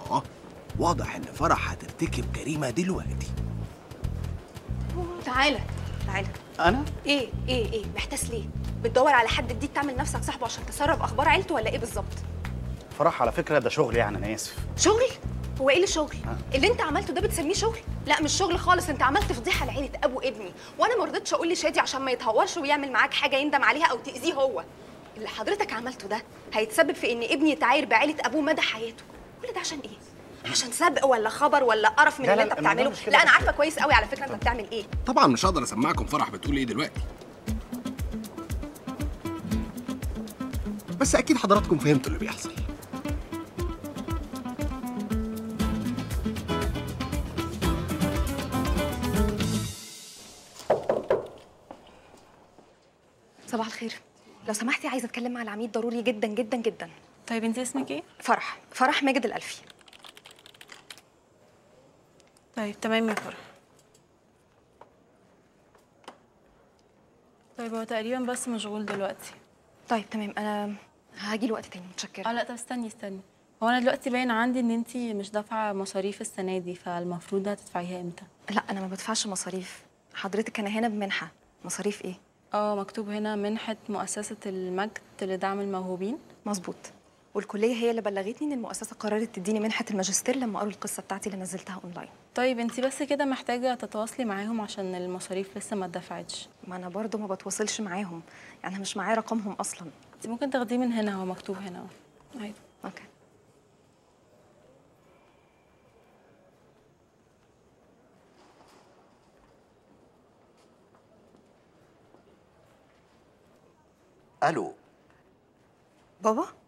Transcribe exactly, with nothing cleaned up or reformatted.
اه واضح ان فرح هترتكب جريمه دلوقتي. تعالى تعالى. انا ايه ايه ايه محتاس ليه؟ بتدور على حد جديد تعمل نفسك صاحبه عشان تسرب اخبار عيلته ولا ايه بالظبط؟ فرح على فكره ده شغل، يعني انا اسف. شغل؟ هو ايه اللي شغل؟ ها؟ اللي انت عملته ده بتسميه شغل؟ لا مش شغل خالص، انت عملت فضيحه لعيله ابو ابني، وانا ما رضيتش اقول لشادي عشان ما يتهورش ويعمل معاك حاجه يندم عليها او تاذيه هو. اللي حضرتك عملته ده هيتسبب في ان ابني يتعاير بعيله ابوه مدى حياته. كل ده عشان ايه؟ عشان سبق ولا خبر ولا قرف من لا اللي لا انت الموضوع بتعمله؟ مش كده لا انا بس. عارفه كويس قوي على فكره انت بتعمل ايه. طبعا مش هقدر اسمعكم فرح بتقول ايه دلوقتي، بس اكيد حضراتكم فهمتوا اللي بيحصل. صباح الخير، لو سمحتي عايزه اتكلم مع العميد ضروري جدا جدا جدا. طيب انت اسمك ايه؟ فرح، فرح ماجد الألفي. طيب تمام يا فرح. طيب هو تقريبا بس مشغول دلوقتي. طيب تمام، انا هاجي له وقت تاني، متشكره. اه لا طب استني استني، هو انا دلوقتي باين عندي ان انت مش دافعه مصاريف السنه دي، فالمفروض هتدفعيها امتى؟ لا انا ما بدفعش مصاريف، حضرتك انا هنا بمنحه. مصاريف ايه؟ اه مكتوب هنا منحه مؤسسه المجد لدعم الموهوبين. مظبوط، والكليه هي اللي بلغتني ان المؤسسه قررت تديني منحه الماجستير لما قروا القصه بتاعتي اللي نزلتها اونلاين. طيب انت بس كده محتاجه تتواصلي معاهم عشان المصاريف لسه ما اتدفعتش. ما انا برضو ما بتواصلش معاهم، يعني انا مش معايا رقمهم اصلا. انت ممكن تاخديه من هنا، هو مكتوب هنا اهو. عادي. اوكي. الو بابا